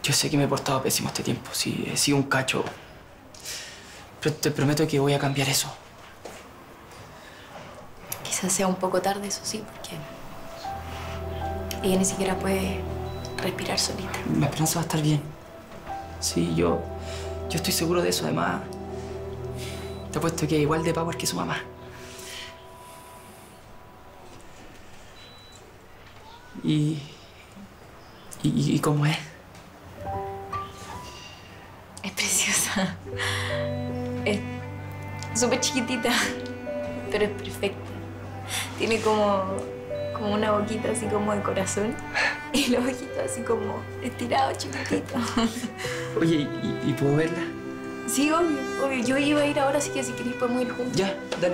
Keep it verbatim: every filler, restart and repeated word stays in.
Yo sé que me he portado pésimo este tiempo, sí, he sido un cacho. Pero te prometo que voy a cambiar eso. Quizás sea un poco tarde, eso sí, porque ella ni siquiera puede respirar solita. La Esperanza va a estar bien. Sí, yo... Yo estoy seguro de eso, además. Te apuesto que es igual de power que su mamá. Y... ¿Y, y cómo es? Es preciosa. Es súper chiquitita, pero es perfecta. Tiene como, como una boquita así como de corazón y los ojitos así como estirados, chiquititos. Oye, ¿y, y puedo verla? Sí, obvio, obvio. Yo iba a ir ahora, así que si queréis podemos ir juntos. Ya, dale.